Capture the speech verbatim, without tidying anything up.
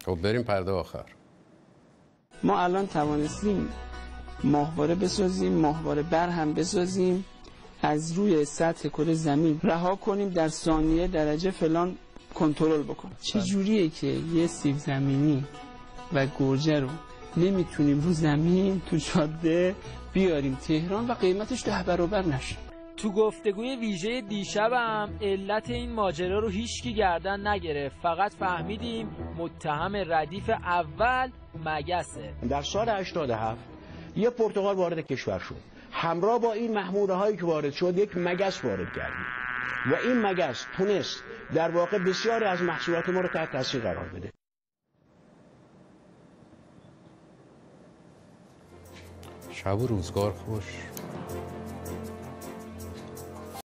خب بریم پرده آخر. ما الان توانستیم ماهواره بسازیم، ماهواره بر هم بسازیم، از روی سطح کره زمین رها کنیم، در ثانیه درجه فلان کنترل بکنیم. چه جوریه که یه سیب زمینی و گوجه رو نمیتونیم رو زمین تو جاده بیاریم تهران و قیمتش ده برابر نشه؟ تو گفتگوی ویژه دیشبم علت این ماجرا رو هیچکی گردن نگرفت، فقط فهمیدیم متهم ردیف اول مگسه. در سال هشتاد و هفت یه پرتغال وارد کشور شد، همراه با این محموله هایی که وارد شد یک مگس وارد کردیم و این مگس تونست در واقع بسیاری از محصولات ما رو تحت تاثیر قرار بده. شب و روزگار خوش.